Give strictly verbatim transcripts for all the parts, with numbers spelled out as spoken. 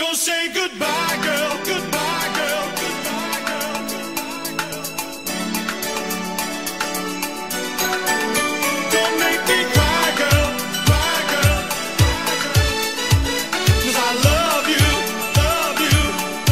Don't say goodbye, girl, goodbye, girl, goodbye, girl, goodbye, girl. Don't make me cry, girl, cry, girl, cry, girl. 'Cause I love you, love you,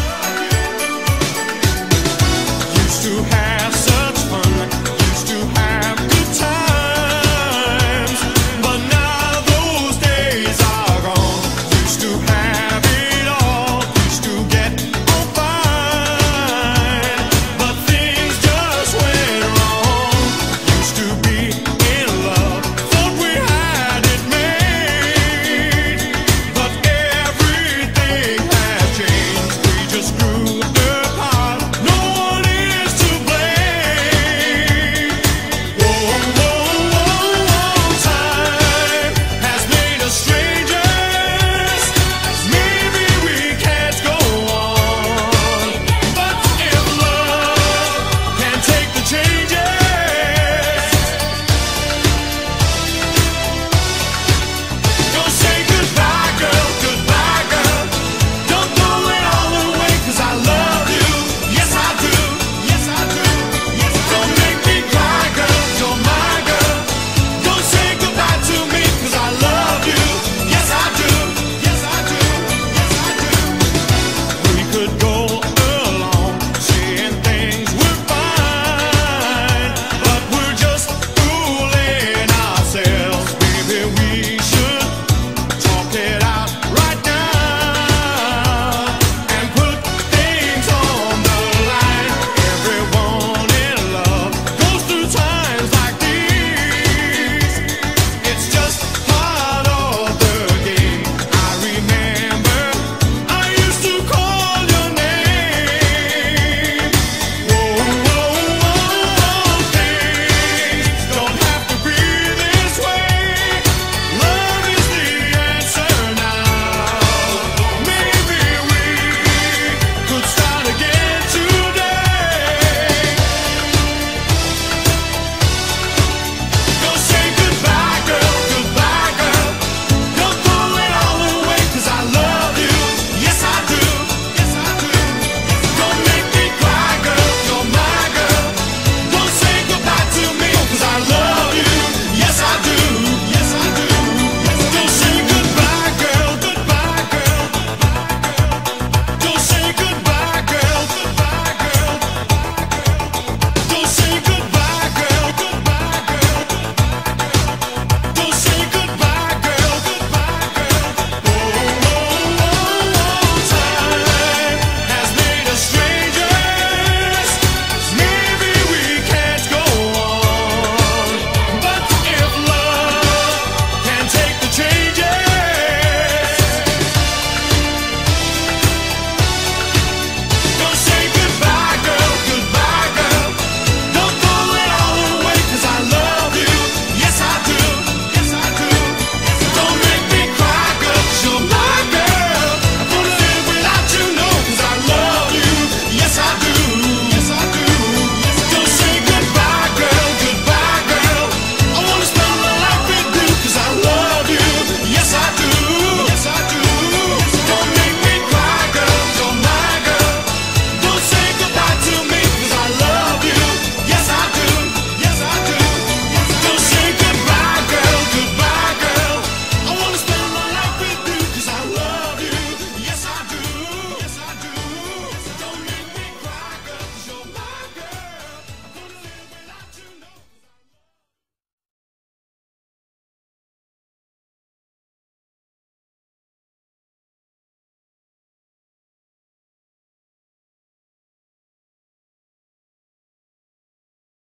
love you. Used to have such fun, used to have good times, but now those days are gone. Used to have it all, used to get on fine, but things just went wrong. Used to be in love, thought we had it made, but everything has changed. We just grew apart. No one is to blame. Whoa, whoa, whoa, whoa. Time has made us strangers. Maybe we can't go on, but if love can take the changes, don't say goodbye, girl, goodbye, girl. Don't throw it all away, 'cause I love you. Yes, I do. Yes, I do. Yes, I do. Don't make me cry, girl. You're my girl. Don't say goodbye to me, 'cause I love you. Yes, I do. Yes, I do. Yes, I do. We could go